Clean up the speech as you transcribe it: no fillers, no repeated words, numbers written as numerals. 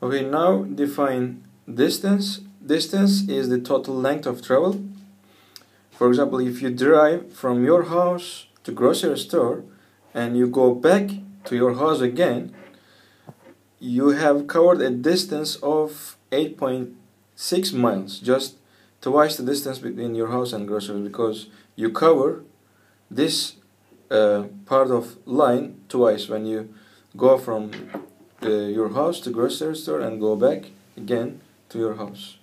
Okay, now define distance. Distance is the total length of travel. For example, if you drive from your house to grocery store and you go back to your house again, you have covered a distance of 8.6 miles, just twice the distance between your house and grocery, because you cover this part of line twice when you go from your house to grocery store and go back again to your house.